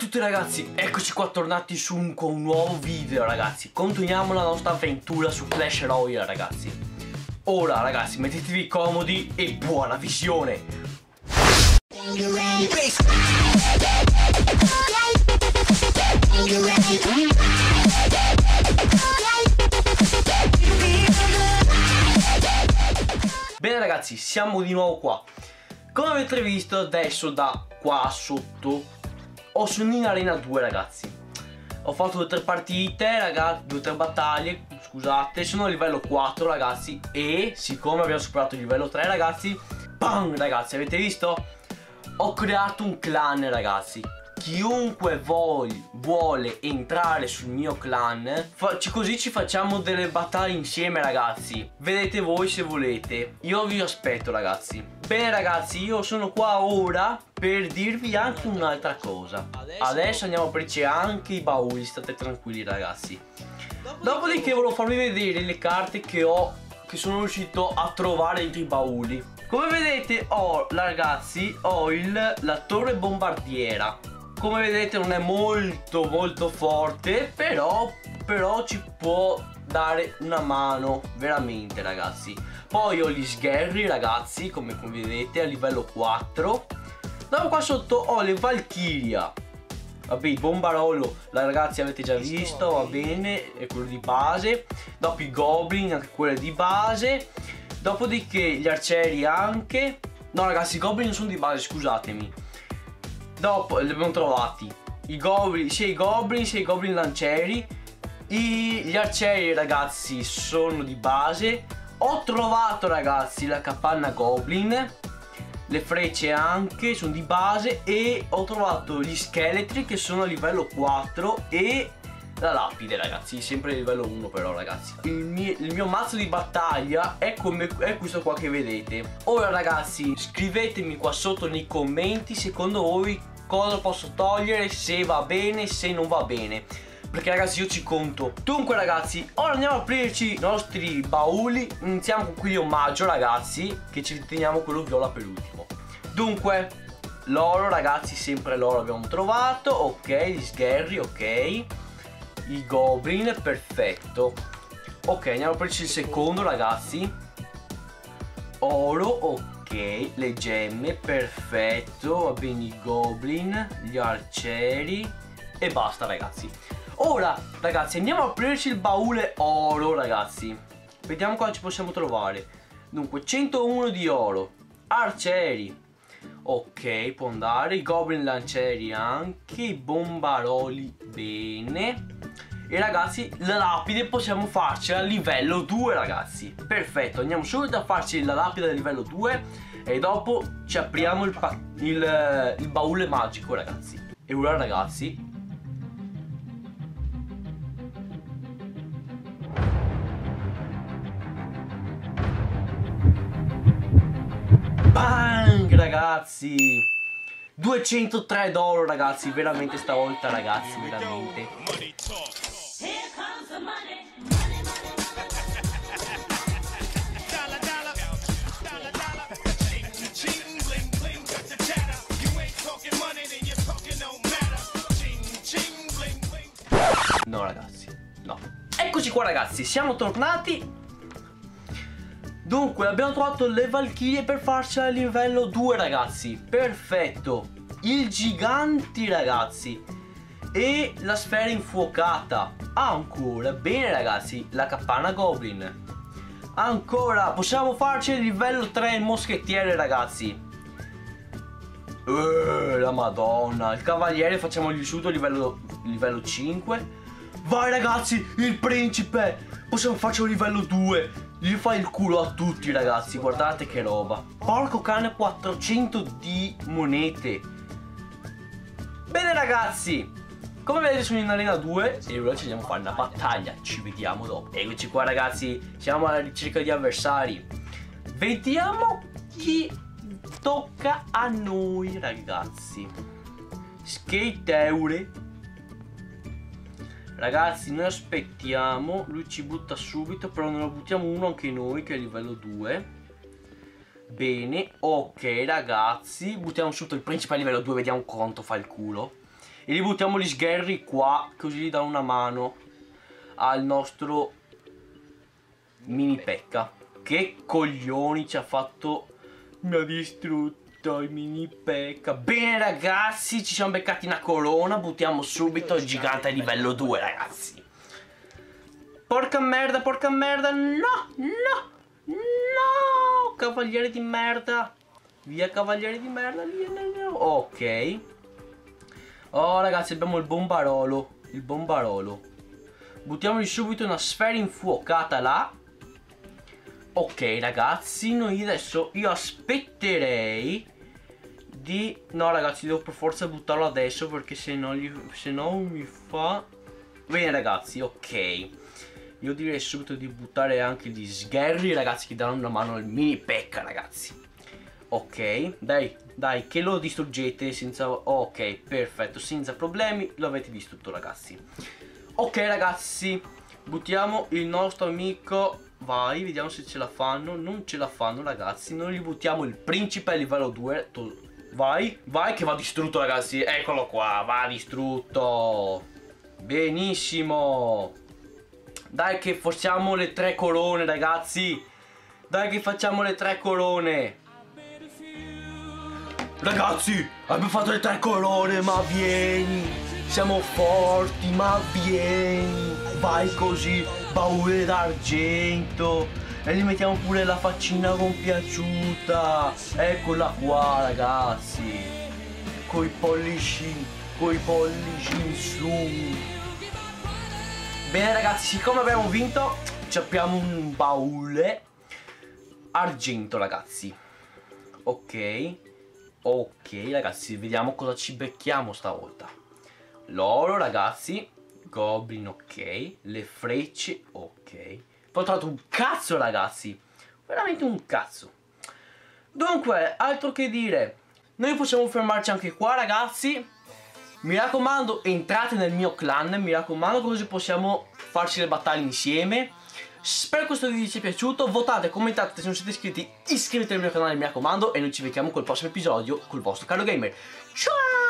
tutti ragazzi, eccoci qua tornati con un nuovo video ragazzi. Continuiamo la nostra avventura su Clash Royale ragazzi. Ora ragazzi mettetevi comodi e buona visione. Bene ragazzi, siamo di nuovo qua. Come avete visto adesso da qua sotto sono in arena 2 ragazzi. Ho fatto 2 o 3 partite ragazzi, 2 o 3 battaglie, scusate. Sono a livello 4 ragazzi. E siccome abbiamo superato il livello 3 ragazzi, bam ragazzi, avete visto? Ho creato un clan ragazzi. Chiunque vuole entrare sul mio clan, così ci facciamo delle battaglie insieme ragazzi. Vedete voi se volete. Io vi aspetto ragazzi. Bene ragazzi, io sono qua ora per dirvi anche un'altra cosa. Adesso andiamo a aprire anche i bauli, state tranquilli ragazzi. Dopodiché volevo farvi vedere le carte che sono riuscito a trovare dentro i bauli. Come vedete ragazzi, ho la torre bombardiera. Come vedete non è molto forte, però ci può dare una mano veramente ragazzi. Poi ho gli sgherri ragazzi, come vedete a livello 4. Dopo qua sotto ho le Valchiria. Vabbè, il bombarolo ragazzi avete già visto, va bene, è quello di base. Dopo i goblin, anche quello di base. Dopodiché gli arcieri anche. No ragazzi, i goblin non sono di base, scusatemi. Dopo li abbiamo trovati i goblin, sia i goblin lancieri. Gli arcieri ragazzi sono di base. Ho trovato ragazzi la capanna goblin. Le frecce anche sono di base. E ho trovato gli scheletri che sono a livello 4. E la lapide ragazzi, sempre a livello 1 però ragazzi. Il mio mazzo di battaglia è questo qua che vedete. Ora ragazzi scrivetemi qua sotto nei commenti secondo voi cosa posso togliere, se va bene, se non va bene, perché ragazzi io ci conto. Dunque ragazzi, ora andiamo a aprirci i nostri bauli. Iniziamo con quelli omaggio ragazzi, che ci teniamo quello viola per ultimo. Dunque l'oro ragazzi, sempre l'oro abbiamo trovato. Ok, gli sgherri, ok, i goblin, perfetto. Ok, andiamo a aprirci il secondo ragazzi. Oro, ok, le gemme, perfetto, va bene, i goblin, gli arcieri e basta ragazzi. Ora ragazzi andiamo a aprirci il baule oro ragazzi. Vediamo cosa ci possiamo trovare. Dunque 101 di oro, arcieri, ok, può andare, i goblin lancieri anche, i bombaroli, bene. E ragazzi la lapide possiamo farcela a livello 2 ragazzi. Perfetto, andiamo subito a farci la lapide a livello 2 e dopo ci apriamo il baule magico ragazzi. E ora ragazzi bang ragazzi, 203 d'oro ragazzi, veramente stavolta ragazzi, veramente. No ragazzi, no. Eccoci qua ragazzi, siamo tornati. Dunque abbiamo trovato le Valchirie per farci a livello 2 ragazzi. Perfetto. Il giganti ragazzi. E la sfera infuocata. Ancora, bene ragazzi, la capanna goblin. Ancora, possiamo farci a livello 3 il moschettiere ragazzi. La madonna. Il cavaliere facciamogli subito a livello 5. Vai ragazzi, il principe. Possiamo farci a livello 2. Gli fa il culo a tutti ragazzi, guardate che roba. Porco cane, 400 di monete. Bene ragazzi, come vedete sono in arena 2 e ora ci andiamo a fare una battaglia. Ci vediamo dopo. Eccoci qua ragazzi, siamo alla ricerca di avversari. Vediamo chi tocca a noi ragazzi. Skateure. Ragazzi noi aspettiamo. Lui ci butta subito, però ne lo buttiamo uno anche noi che è livello 2. Bene, ok ragazzi, buttiamo subito il principe a livello 2, vediamo quanto fa il culo. E li buttiamo gli sgherri qua, così gli danno una mano al nostro mini Pekka. Che coglioni ci ha fatto. Mi ha distrutto il mini Pekka. Bene ragazzi, ci siamo beccati una corona. Buttiamo subito il gigante livello 2 ragazzi. Porca merda, no, no, no. Cavaliere di merda. Via cavaliere di merda. Ok. Oh ragazzi, abbiamo il bombarolo. Il bombarolo. Buttiamogli subito una sfera infuocata là. Ok ragazzi, noi adesso io aspetterei di... No ragazzi, devo per forza buttarlo adesso perché se no mi fa... Bene ragazzi, ok. Io direi subito di buttare anche gli sgherri ragazzi, che danno una mano al mini Pekka ragazzi. Ok, dai, che lo distruggete senza... Ok, perfetto, senza problemi lo avete distrutto ragazzi. Ok ragazzi, buttiamo il nostro amico... Vai, vediamo se ce la fanno. Non ce la fanno ragazzi. Noi gli buttiamo il principe a livello 2. Vai, che va distrutto ragazzi. Eccolo qua, va distrutto. Benissimo. Dai che facciamo le 3 corone ragazzi. Dai che facciamo le 3 corone. Ragazzi, abbiamo fatto le 3 corone, ma vieni. Siamo forti, ma vieni. Vai così, baule d'argento. E gli mettiamo pure la faccina compiaciuta. Eccola qua ragazzi. Coi pollici in su. Bene ragazzi, siccome abbiamo vinto, ci abbiamo un baule argento ragazzi. Ok ragazzi, vediamo cosa ci becchiamo stavolta. L'oro ragazzi. Goblin, ok. Le frecce, ok. Poi ho trovato un cazzo ragazzi. Veramente un cazzo. Dunque, altro che dire. Noi possiamo fermarci anche qua ragazzi. Mi raccomando, entrate nel mio clan. Mi raccomando, così possiamo farci le battaglie insieme. Spero che questo video vi sia piaciuto. Votate, commentate, se non siete iscritti iscrivetevi al mio canale, mi raccomando. E noi ci vediamo col prossimo episodio col vostro caro gamer. Ciao!